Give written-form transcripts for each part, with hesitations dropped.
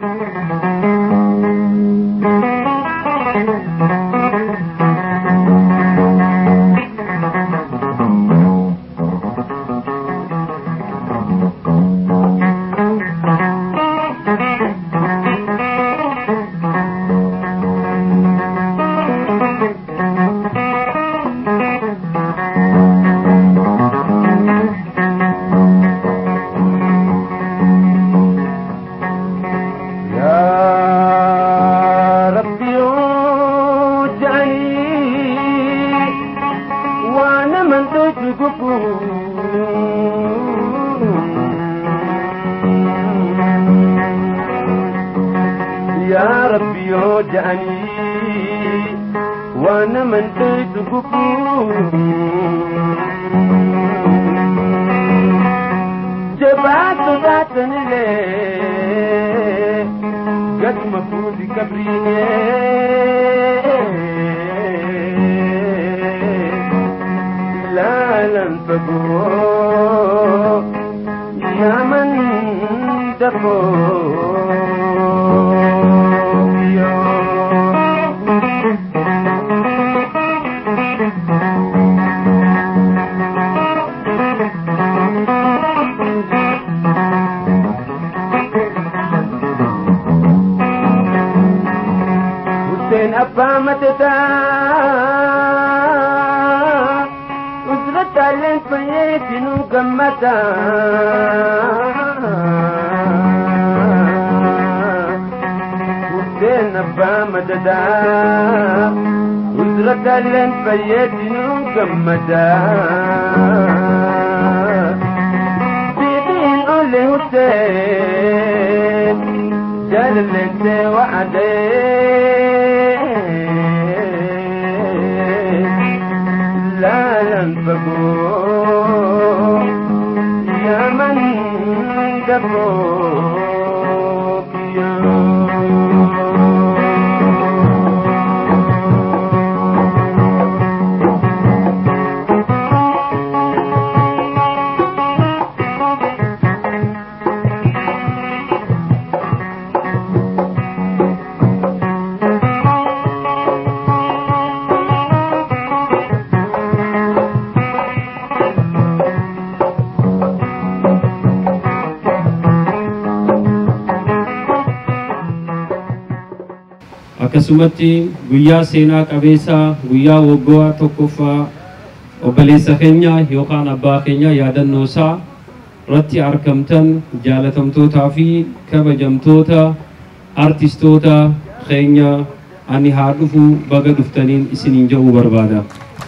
Akkasumatti guyyaa seenaa qabeessa guyyaa waggaa tokkoffaa obboleessa keenya yookaan abbaa keenya yaadannoo isaa irratti argamtan jaalatamtootaa fi kabajamtoota artistoota keenya ani haa dhufu baga dhuftaniin isiniin jedhuu barbaada.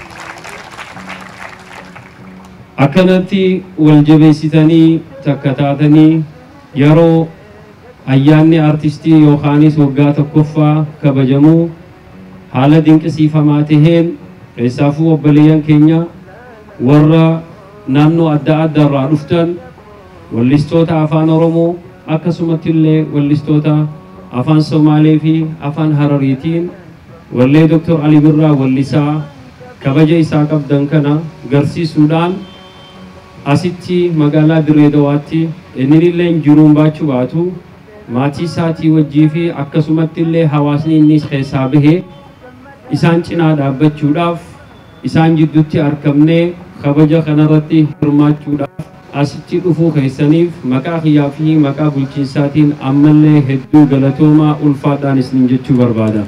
Akkanatti wal jabeessitanii takka taatanii yeroo ayyaanni artistii yookaanis waggaa tokkoffaa kabajamuu haala dinqisiifamaa taheen keessaafuu obboleeyyan keenya warra naannoo adda addaa irraa dhuftan wallistoota afaan Oromoo akkasumatti illee wallistoota afaan Somaalee fi afaan Harariitiin wallee Dr. Ali Birraa wallisaa kabaja isaa qabdan kana garsiisuudhaan asitti magaalaa Dirree Dawaatti inni illee jiruun baachuu baatu maatii isaatii wajjii fi akkasumatti illee hawaasni innis keessaa bahee isaan cinaa dhaabbachuudhaaf isaan jidduutti argamnee kabaja kanarratti hirmaachuudhaaf asitti dhufuu keessaniif maqaa kiyyaa fi maqaa bulchiinsaatiin ammallee hedduu galatoomaa ulfaadhaan isiniin jechuu barbaada.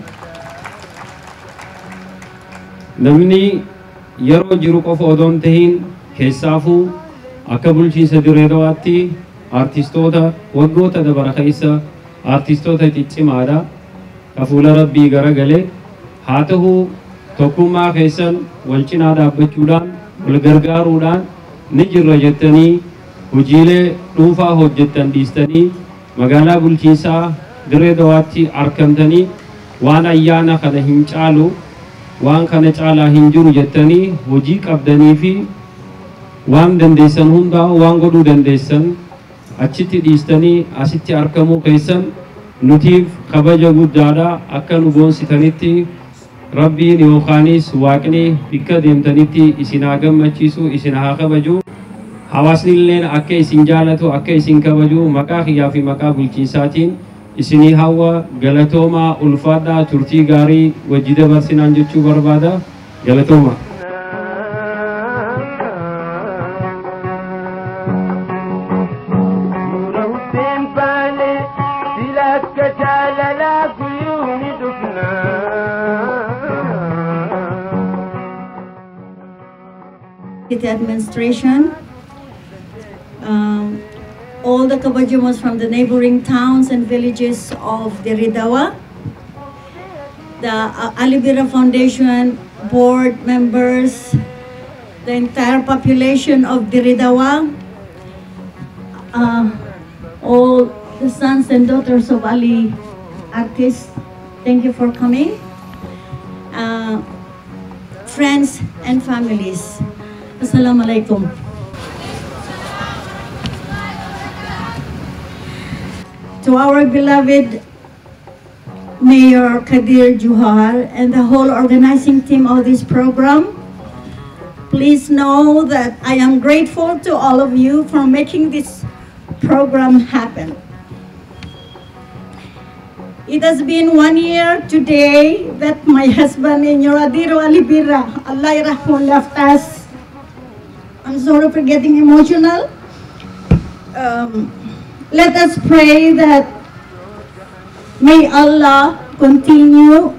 Namni yeroo jiru qofa odoo hin tahiin keessaafuu akka bulchiinsa Dirree Dawaatti artistoota waggoota dabara keessa artistoota ciccimaadha ka fuula rabbii garagalee haa ta'u tokkummaa keessan wal cinaa dhaabbachuudhaan wal gargaaruudhaan ni jirra jettanii hojiilee dhuunfaa hojjettan dhiistanii magaalaa bulchiinsaa Dirree Dawaatti argamtanii waan ayyaana kana hin caalu waan kana caalaa hin jiru jettanii hojii qabdanii fi waan dandeessan hundaa waan godhuu dandeessan achitti dhiistanii asitti argamuu keessan nutiif kabaja guddaadha. Akka nu boonsitanitti rabbiin yookaanis waaqni bakka deemtanitti isin haa gammachiisu, isin haa kabaju. Hawaasni illee akka isin jaalatu, akka isin kabaju maqaa kiyyaa fi maqaa bulchiinsaatiin isinii hawwa galatoomaa ulfaadhaa turtii gaarii wajji dabarsinaan jechuu barbaada galatoomaa. The administration, all the Kabajamos from the neighboring towns and villages of Diridawa, the Alibira Foundation board members, the entire population of Diridawa, all the sons and daughters of Ali artists, thank you for coming. Friends and families. Assalamu alaikum. To our beloved Mayor Kadir Johar and the whole organizing team of this program, please know that I am grateful to all of you for making this program happen. It has been 1 year today that my husband, Adiro Alibira, Allah Rahman, left us. I'm sorry for getting emotional. Let us pray that may Allah continue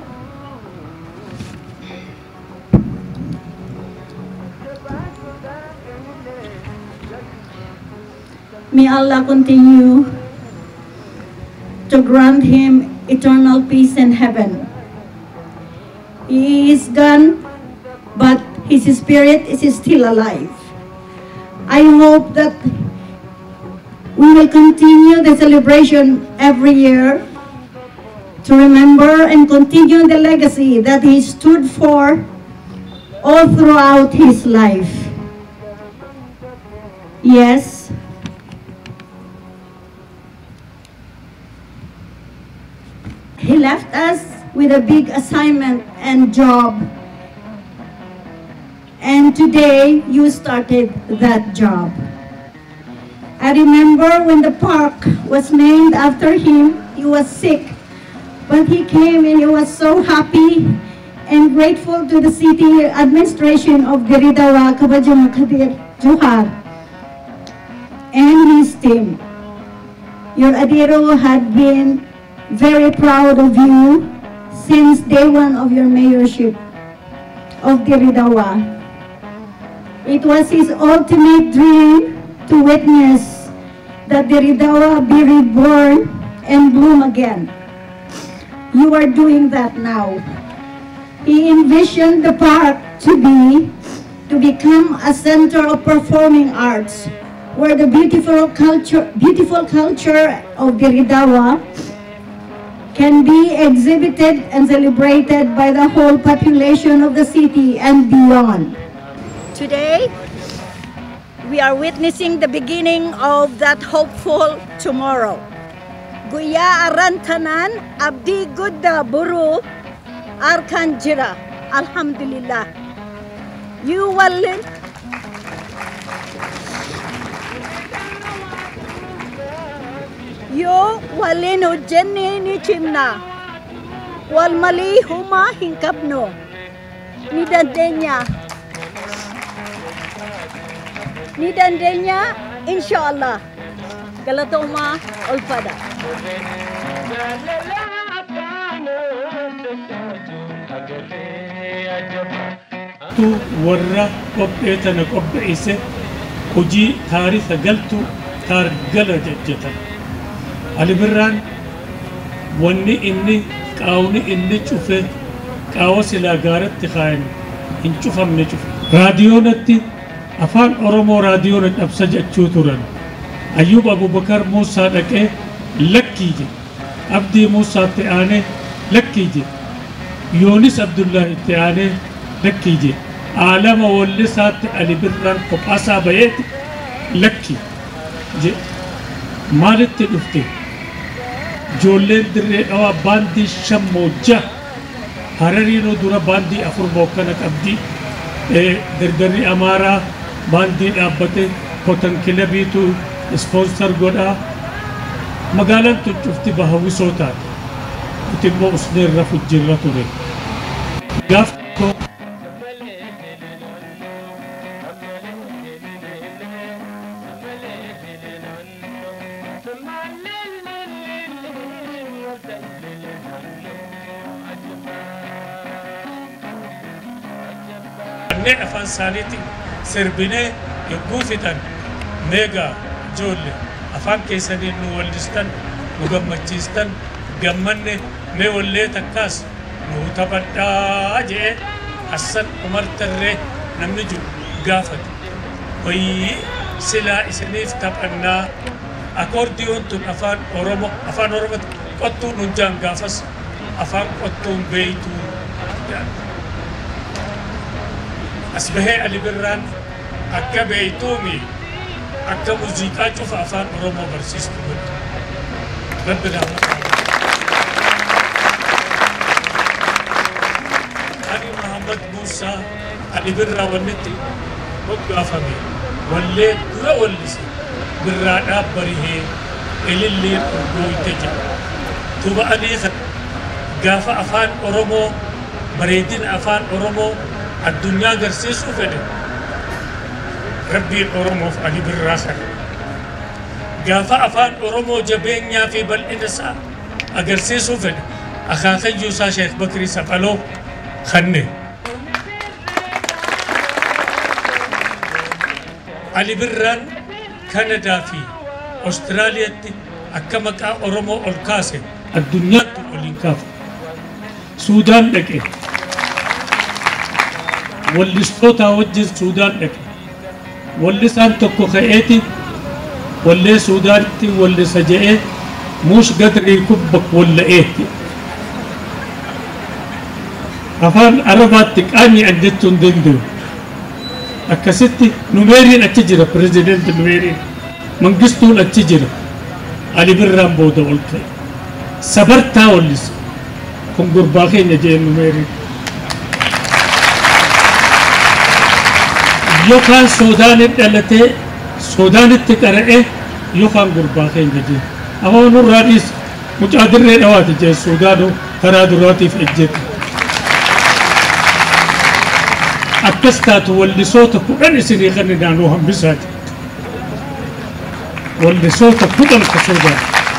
to grant him eternal peace in heaven. He is gone, but his spirit is still alive. I hope that we will continue the celebration every year to remember and continue the legacy that he stood for all throughout his life. Yes, he left us with a big assignment and job. And today, you started that job. I remember when the park was named after him, he was sick. But he came and he was so happy and grateful to the city administration of Diridawa, Kabajamo Kadir Johar, and his team. Your Adiro had been very proud of you since day one of your mayorship of Diridawa. It was his ultimate dream to witness that Diridawa be reborn and bloom again. You are doing that now. He envisioned the park to become a center of performing arts, where the beautiful culture of Diridawa can be exhibited and celebrated by the whole population of the city and beyond. Today, we are witnessing the beginning of that hopeful tomorrow. Guya arantanan abdi gudda buru arkan jira. Alhamdulillah. You walin hujjenni ni chimna. Wal mali huma hinkabno. Ni dandenya inshallah. Galatoma ulfada. Tu warra qopheetana qopheesse hojii taarifa galtu taargala jajjatan. Ali Birraan wanni inni qaawni inni cufe qaawa silaa gaaratti kaayan hin cufamne cufe. Raadiyoonatti afaan Oromoo raadiyoona dhabsa jechuu turan. Ayyub Abubakar Muusaa dhaqee lakkii je. Abdii Muusaa itti aanee lakkii je. Yoonis Abdullahi itti aanee lakkii je. Aalama wallisaatti Ali Birraan qophaasaa bayeeti lakkii je. Maalitti dhufte? Ijoolleen dirree dhawaa baandii shammoojja Harariinoo dura baandii afur bokkana qabdi. Dardarri Amaaraa baandii dhaabbate Kotan Kilabiitu sponsor godhaa. magaalaan tun cufti bahawwisoo taate nuti immoo usnee irra fujjirra ture gaaf tokko ne afaan isaaniitti sirbinee yogguu fixan meegaa ijoollee afaan keessaniin nu wallistan nu gammachiistan gammanne mee wallee takkaas nu taphadhaa jedhee Hassan Umar Tarree namni jiru gaafate wayii silaa isiniif taphannaa akoordiyoon tun afaan Oromootti qottuu nun jaan gaafas afaan qottuun beeytuu asbahee Ali Birraan akka beeytuumi akka muuziqaa cufa afaan Oromoo barsiistu godhu rabbi Ali Muhammad Musa Ali Birraa wannitti hoggaafame wallee dura wallise birraadhaaf barihee ililleen urgooyte jedha tuba anii gaafa afaan Oromoo bareedina afaan Oromoo الدنيا قرسيس وفده ربي الأورمو في علي بالراسر قافا أفان أورمو جبينيا في بل إنسا أقرسيس وفده أخاخي جوسا شيخ بكري سفلو خنه علي بران كندا في أستراليا أكمكا أورمو الكاسي الدنيا تقولين كاف سودان لكي واللسطوتا وجه السودان لك واللسان تكو خيئتي واللي سودانتي واللي سجئت موش قدر يكبك ولا ايتي أفان عرباتك أني عندتون دندو أكستي نميرين أتجرى بريزيدنت نميرين منقستون أتجرى علي برام بودا والكي صبرتا واللس كن قرباخين يجين نميرين يوكان سودان التي سودان التكرئه يوكان قرباخين جدي أما نور رئيس مجادر روات جي السودانو ترادراتي في الجد أكستات واللي صوتك كأن سني خلني دانوهم بسات واللي صوتك كأن كسودان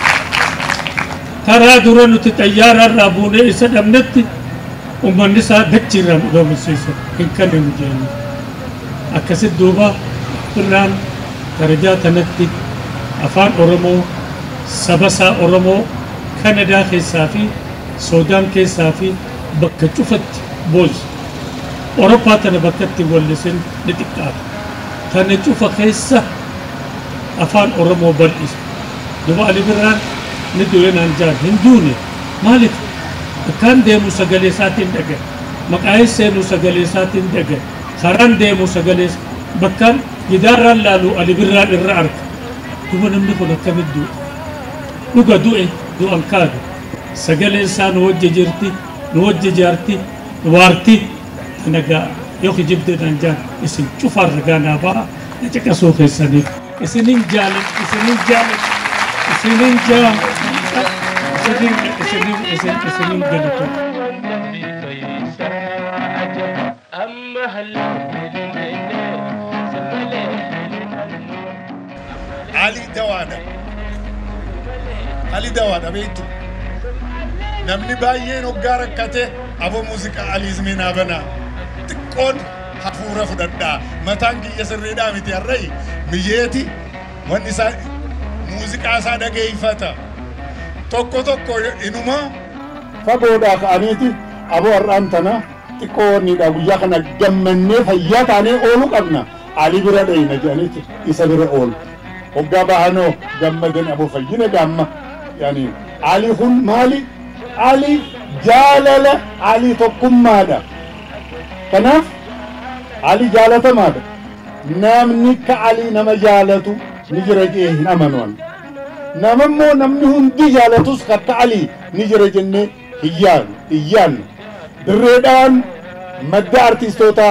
ترادرانو تتيارا رابوني إسان أمنتي ومن نسا دكتيرا مدوم السيسا إن كان مجاني أكسد دوبا بران درجات نكتي أفان أورمو سبسا أورمو كندا كيسافي سودان كيسافي بكتشوفت بوز أوروبا تنبكت واللسن نتكاب تنشوف كيسا أفان أورمو بالإس دوبا علي بران ندوين أنجان هندوني مالك كان ديمو سجلساتين دقة مقايس سينو سجلساتين دقة خران ديمو سجلس بكان جدارا لالو علي بران الرأرك دوبا نملكو نكمل نوغا دوئي دو أنكادو سجل إنسان نوجه جرتي نوجه جارتي وارتي تنقى يوكي جبدي ننجان اسم شوفار رقانا با نجاك سوخي سنين اسنين جالب اسنين جالب اسنين جالب اسنين جالب علي دوانا بيتو نمني بايين وقارك كته أبو موسيقى علي زمينا بنا تكون حفورة فددا متانجي يسر دامتي الرأي ميتي والنساء موسيقى سادة كيفتا توكو إنما فبودا خانيتي أبو الرامتنا تكون نيدا وياكنا جمني فياتاني أولو قبنا علي برادينا جانيتي يسبر أول وقابانو جمدن أبو فينا جامة يعني علي هون مالي علي جالل علي تقوم ماذا كناف علي جالته ماذا نامني كعلي نما جالته نجرجيه نمنون نممو نمني هندي جالته سكت علي نجرجني هيان دريدان مدى ارتيستوتا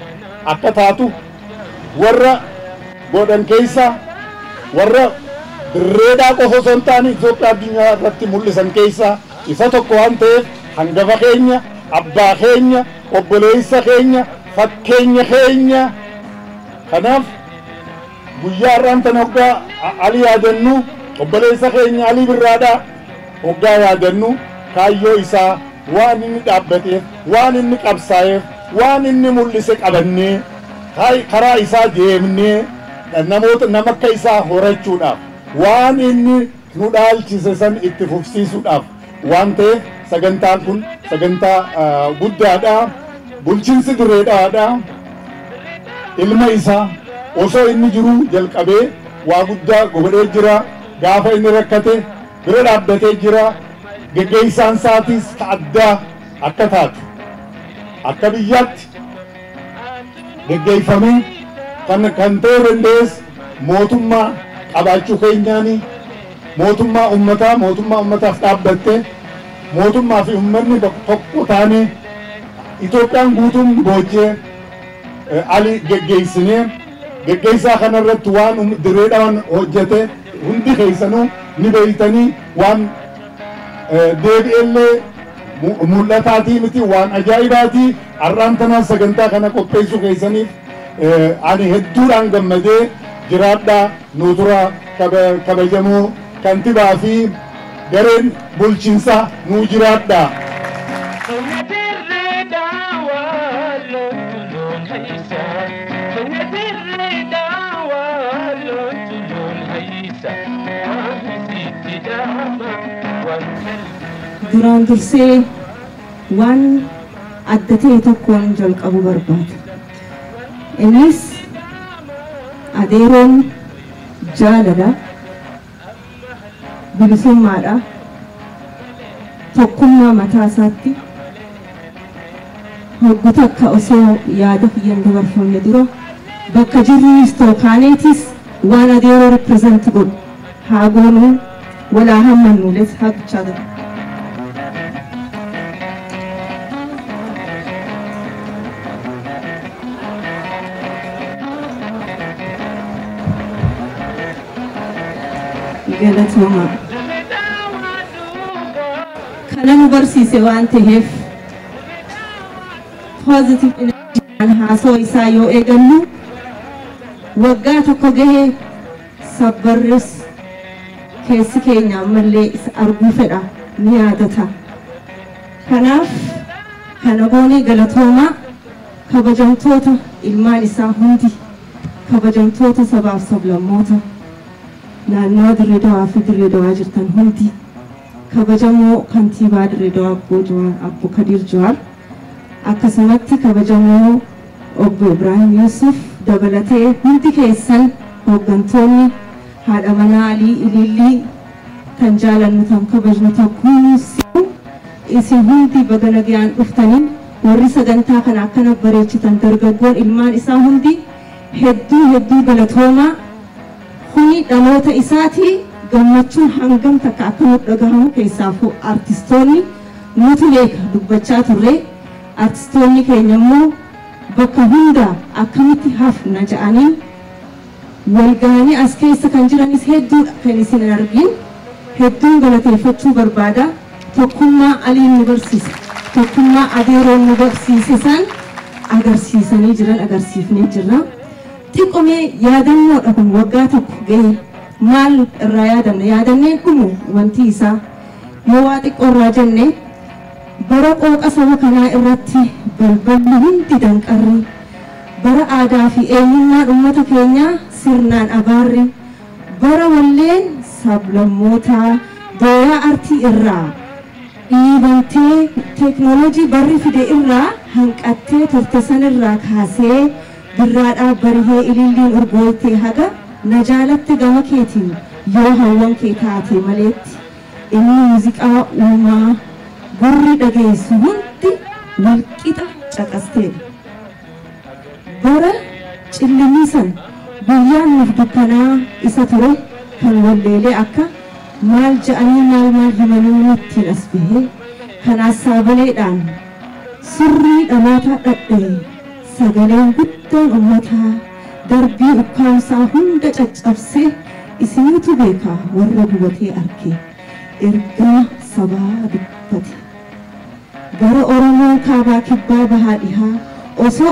أكتاتو ورا بودن كيسا ورا Dirreedhaa qofa osoo hin taane Itoophiyaa addunyaa irratti mul'isan keessaa isa tokko waan ta'eef hangafa keenya, abbaa keenya, obboleessa keenya, fakkeenya keenya. Kanaaf guyyaa irraan tan hoggaa Ali yaadannu obboleessa keenya Ali Birraadhaa hoggaa yaadannu kaayyoo isaa waan inni dhaabbateef, waan inni qabsaa'eef, waan inni mul'ise qabannee karaa isaa deemnee namoota nama akka isaa horachuudhaaf waan inni nu dhaalchise san itti fufsiisuudhaaf waan ta'eef sagantaan kun sagantaa guddaadha. Bulchiinsi Dirreedhaadha. Ilma isaa osoo inni jiru jalqabee waa guddaa godhee jira. Gaafa inni rakkate bira dhaabbatee jira. Geggeessaan isaatiis addaa akka taatu akka biyyaatti geggeeffamee kan ta'uu dandees mootummaa qabaachuu keenyaanii mootummaa ummataaf dhaabbattee mootummaa fi uummanni tokko taanee Itoophiyaan guutuun boojjee Ali geggeessinee geggeessaa kanarratti waan Dirreedhaan hojjete hundi keessanuu ni beeytanii waan deebi'ellee mul'ataatii miti waan ajaa'ibaatii. Har'aan tanaa sagantaa kana qopheessuu keessaniif ani hedduudhaan gammadee jiraadhaa. Nu dura kabajamoo kantiibaa fi gareen bulchiinsaa nu jiraadhaa. Duraan dursee waan adda ta'e tokkoon jalqabu barbaada. Innis adeeroon jaalala, bilisummaadha, tokkummaa mataa isaatti hoggu takka osoo yaada kiyyan dabarfamne dura bakka jirruus ta'u kaaneetis waan adeeroo represent godhu haa goonuu walaa hammannuules haa gochaa jiru. Galatooma. Kana nu barsiise waan ta'eef positive energy haasoo isaa yoo eegallu waggaa tokko gahee sabbarris keessi keenya ammallee isa arguu fedha ni yaadata. Kanaaf kana goonee galatooma kabajamtoota ilmaan isaa hundi kabajamtoota sabaaf sablammoota naannoo Dirreedawaa fi Dirreedawaa jirtan hundi kabajamoo kantiibaa Dirreedawaa Abbo Kadir Jawaar akkasumatti kabajamoo Obbo Ibrahim Yusuf dabalatee hundi keessan hooggantoonni haadha manaa Alii Ilillii kan jaalannu kan kabajnu tokkuunis isin hundi baga nagaan dhuftanii warri sagantaa kana akkana bareechitan dargaggoon ilmaan isaa hundi hedduu galatoomaa. Kuni dhaloota isaatii gammachuun hangam takka akka nu dhagahamu keessaafuu artistoonni nuti beeka dubbachaa turre artistoonni keenya immoo bakka hunda akkamitti hafna jedhanii walgahanii as keessa kan jiranis hedduudha kan isin hin argin hedduun galateeffachuu barbaada. Tokkummaa Aliin nu barsiise tokkummaa adeeroon nu barsiisan agarsiisanii jiran agarsiifnee jirra. Xiqqomee yaadannoodha kun waggaa tokko gahee maal irraa yaadanna yaadanneen dhumu wanti isaa yoo waa xiqqoo irraa jenne bara qooqa saba kanaa irratti balballi hundi danqarri bara aadaa fi eenyummaan uummata keenyaa sirnaan abaarri bara walleen sablammootaa dooyaa artii irraa dhiibamtee teeknooloojii barri fide irraa hanqattee turte sanirraa kaasee birraadhaa barihee ililliin urgooytee haga na jaalatte gama keetiin yoo hawwan kee taate maleetti inni muuziqaa uumaa gurri dhageessu hundi walqixa caqasteedha. Bara cillimiisan guyyaan nuuf dukkanaa isa ture kan walleelee akka maal ja'anii maal himanii nuttiin as bahee kanaas saabaleedhaan surrii dhalootaa dhadhee sagaleen guddoon uummataa darbii ukkaamsaa hunda caccabsee isinitu beeka warra gubatee arke ergaa sabaa dubbate gara Oromoo kaabaa kibbaa bahaa dhihaa osoo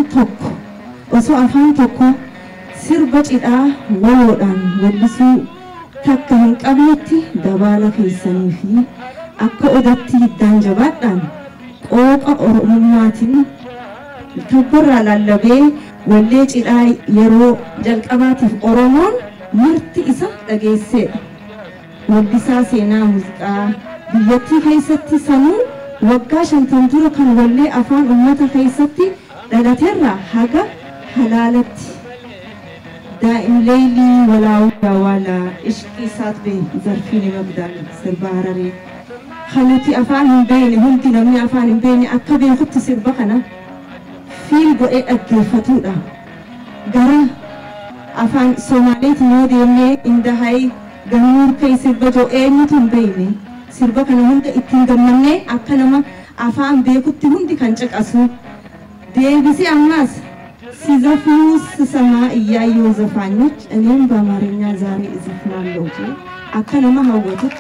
afaan tokko sirba cidhaa waloodhaan wallisuu takka hin qabnetti dabaala keessanii fi akka odatti hiddaan jabaadhaan qooqa Oromummaatiin tokkorraa lallabee wallee cidhaa yeroo jalqabaatiif Oromoon marti isa dhageesseedha. Wallisaa seenaa muuziqaa biyyattii keessatti sanuu waggaa 50 dura kan wallee afaan uummata keessatti dhalateerraa haga halaalatti. دائم ليلي ولا ولا عشقي صاد به ظرفيني مقدار سربارري خلتي أفعل بيني هنتي نمي أفعل بيني أكبر خدت سربقنا في البؤي أكفتونا قرا أفعل سوماليت نودي يمي إند هاي جمهور كي سربجو أيني تنبيني سربقنا هنت إتنجمني أكنما أفعل بيكت هنتي كنشك أسو ديبسي أماس ሲዘፍኑስ ስሰማ እያየሁ ዘፋኞች እኔም በአማርኛ ዛሬ እዘፍናለሁ አከነማ ሀወቱት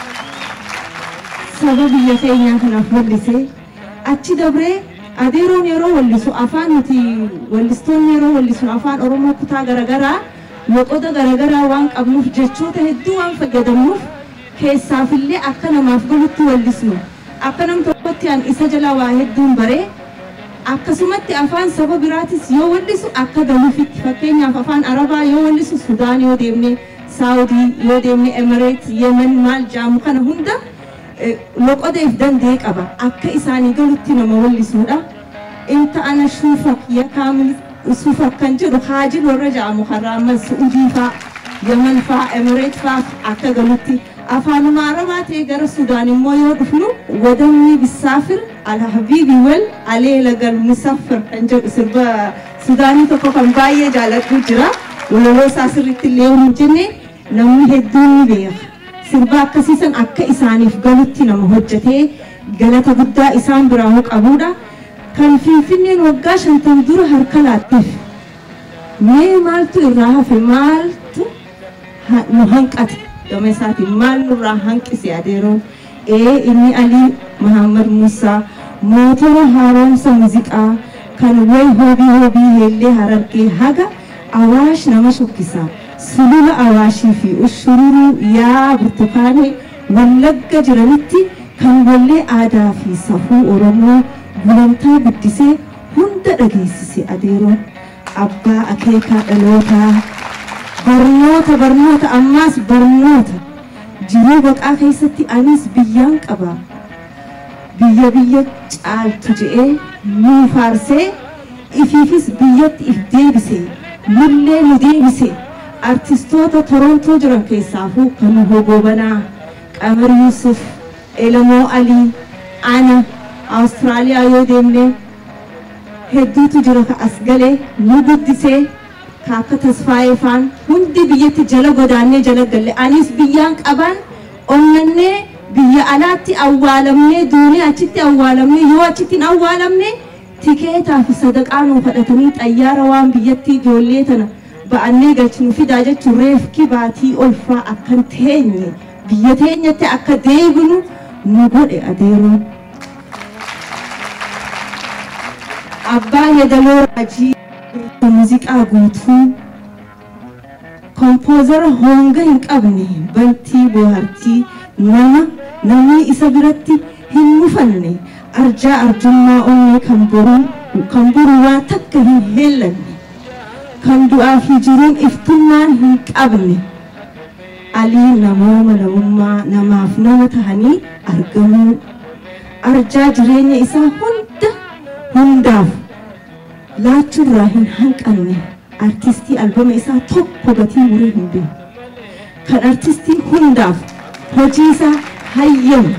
ሰበብ የፈኛ ከናፈልሴ አቺ ደብሬ አዴሮን የሮ ወልሱ አፋንቲ ወልስቶን የሮ ወልሱ አፋን ኦሮሞ ኩታ ገረገራ ወቆደ ገረገራ ዋን ቀብኑፍ ጀቾተ ሄዱ ዋን ፈገደሙፍ ከሳፍሌ አከነማ አፍገሉት ወልስኑ አከነም ተቆቲያን ኢሰጀላ ዋሄዱን በሬ akkasumatti afaan saba biraatis yoo wallisu akka galuufitti fakkeenyaaf afaan arabaa yoo wallisu Sudaan yoo deemne Saawudii yoo deemne Emirates Yemen maal jaamu kana hunda loqodeef dandee qaba akka isaanii galutti nama wallisuudha inta ana shuufak ya kaamil sufak kan jedhu haajil warra jaamu haraaman Suudii faa Yemen faa Emirates faa akka galutti afaanuma arabaa ta'e gara Sudaan immoo yoo dhufnu wadamni bisaafir على حبيبي ول عليه لقى المسافر أنجب سربا سوداني تكوكم باية جالت بجرا ولو ساسرت اليوم جنة نمي هدوني بيخ سربا كسيسن أكا إساني فقالتي نمهجته قالت بدا إسان براهوك أبودا كان في فنين وقاش أن تنظر هركلاتف مي مالتو إراها في مالتو نهانكات دوميساتي مال نراهانك سياديرون إني علي محمد موسى موتور هارون سمزيكا كان وي هوبي هيلي هرركي هاga أواش نمشوكيسا سلول أواشي في الشرور يا برتقاني ولقى جرانتي كان ولي آدا في صفو أورمو بلنتا بدسي هند رجيسي أديرو أبا أكيكا ألوتا برنوتا أماس برنوتا جنوبك آخيستي أنيس بيانك أبا بيا عالتو جئي مو فارسي إفيفيس بيات إفديبسي ملي نديبسي أرتستوتا تورونتو جران كيسافو كانو هوغوبنا قمر يوسف إلمو علي أنا أستراليا يوديمني هدوتو جران أسغلي نبودسي كاكا تصفاي فان هندي بياتي جلا غداني جلا غلي أنيس بيانك أبان أمني بيا علاتي أولامني دوني أشتي أولامني يو أشتي أولامني تكيتا في صدقانو فدتني تأيار وان بياتي جوليتنا بأني قلتنو في داجة تريف كباتي ألفا أكنتيني بياتيني تأكديبنو نقول أديرو أبا يدلو راجي موسيقى قوتو كومبوزر هونغا ينقبني بنتي بوهرتي نمي إسابرتي هنفني أرجما أمي كمبرو واتكه هلني كان دعا في جرون افتنان هنقبني علي نموما نماف نمتهني أرقمو أرجا جريني إسا هنداف لا تراهن هنقني artistii albama isaa tokko gatii murii hin beeku kan artistii hundaaf hojii isaa hayyamu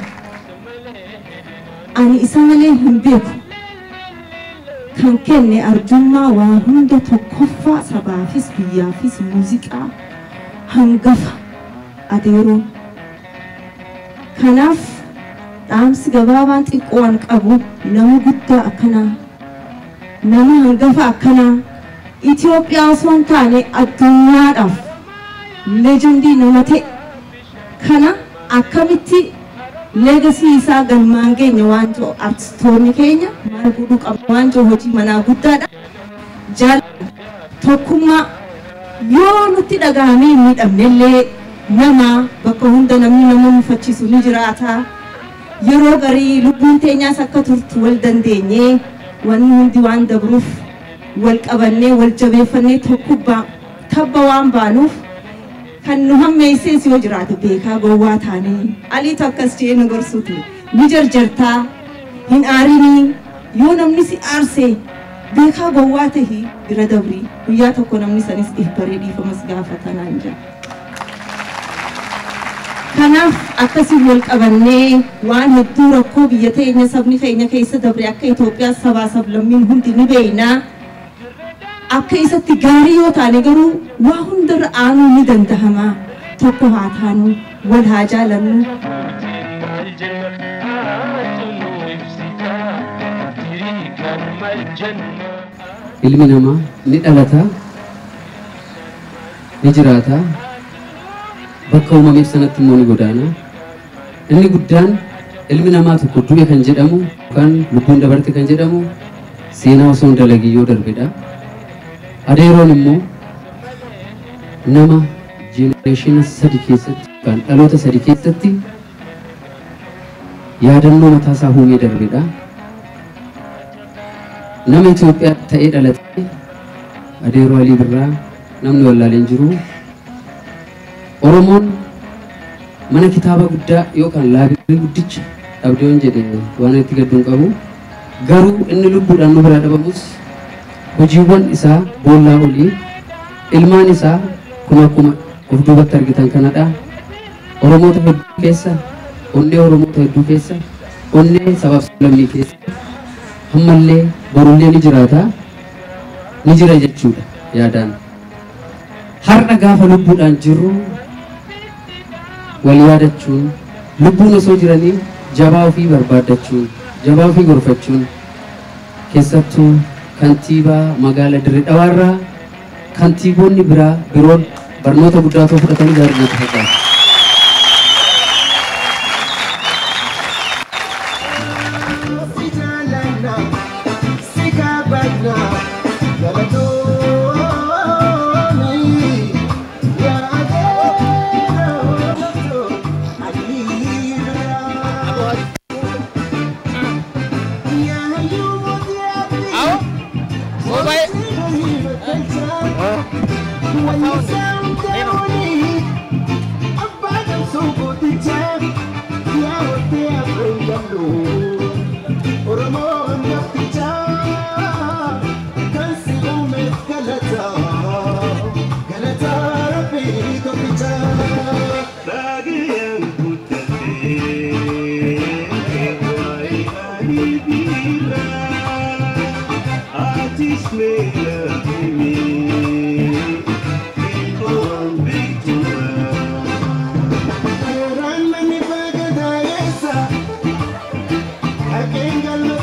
ani isa malee hin beeku kan kenne arjummaa waa hunda tokkoffaa sabaafis biyyaafis muuziqaa hangafa adeeroo kanaaf dhaamsi gabaabaan xiqqoon qabu nama guddaa akkanaa nama hangafa akkanaa ኢትዮጵያ ሶንታኔ አዱኛዳፍ legendii nama ta'e kana akkamitti legacy isaa galmaan keenya waan ta'u artistoonni keenya maal godhuu qabu waan ta'u hojii manaa guddaadha. Jaalala tokkummaa yoo nutti dhagahamee hin miidhamnellee nama bakka hunda namni nama mufachiisu ni jiraata. Yeroo garii lubbuun teenyaas akka turtu wal dandeenyee wanni hundi waan dabruuf wal qabannee wal jabeeffannee tokkubbaa tabba waan baanuuf kan nu hammeessees yoo jiraate beekaa gowwaa taanee aliitu akkas jee nu gorsuutu ni jarjartaa hin aarinii yoo namni si aarsee beekaa gowwaa tahii bira dabrii guyyaa tokko namni sanis dhihbaree dhiifamas gaafatanaan jira. Kanaaf akkasii wal qabannee waan hedduu rakkoo biyya teenya sabni keenya keessa dabre akka Itoophiyaa sabaa sablammiin hundi ni beeknaa. Akka isatti gaarii yoo taane garuu waa hundarra aanuu ni dandahama. Tokko haa taanu wal haa jaalannu. Ilmi namaa ni dhalata, ni jiraata, bakka uumameef sanatti immoo ni godaana. Inni guddaan ilmi namaa tokko du'e kan jedhamu yookaan lubbuun dabarte kan jedhamu seenaa osoo hin dalagin yoo darbedha. Adeeroon immoo nama jenereeshina sadi keessatti yookaan dhaloota sadi keessatti yaadannoo mataasaa uumee darbedha. Nama Itoophiyaa ta'ee dhalate Adeeroo Alii Birraa namni wallaaleen jiru. Oromoon mana kitaaba guddaa yookaan laabirii guddicha dhabdee jedhe waan itti gadduun qabu. Garuu inni lubbuudhaan nu biraa dhabamus hojiiwwan isaa boollaa olii ilmaan isaa kun akkuma of duubatti argitan kanadha. Oromoota hedduu keessa onnee Oromoota hedduu keessa onnee sabaaf sablammii keessa ammallee borullee ni jiraata ni jira jechuudha yaadaan. Har'a gaafa lubbuudhaan jirru wal yaadachuun lubbuun osoo jiranii jabaa ofii barbaadachuun jabaa ofii gorfachuun keessattuu kantiibaa magaalaa Dirree Dhawaarraa kantiiboonni biroon barnoota guddaa osoo fudhatanii gaarii fakkaata. I can't